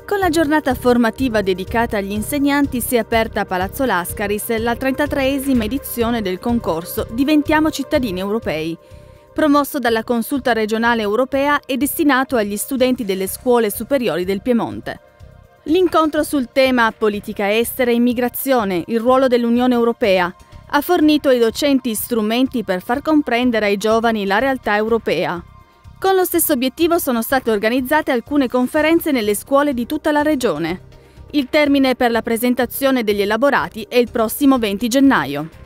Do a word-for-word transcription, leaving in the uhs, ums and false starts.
Con la giornata formativa dedicata agli insegnanti si è aperta a Palazzo Lascaris la trentatreesima edizione del concorso Diventiamo cittadini europei, promosso dalla Consulta regionale europea e destinato agli studenti delle scuole superiori del Piemonte. L'incontro sul tema politica estera e immigrazione, il ruolo dell'Unione Europea, ha fornito ai docenti strumenti per far comprendere ai giovani la realtà europea. Con lo stesso obiettivo sono state organizzate alcune conferenze nelle scuole di tutta la regione. Il termine per la presentazione degli elaborati è il prossimo venti gennaio.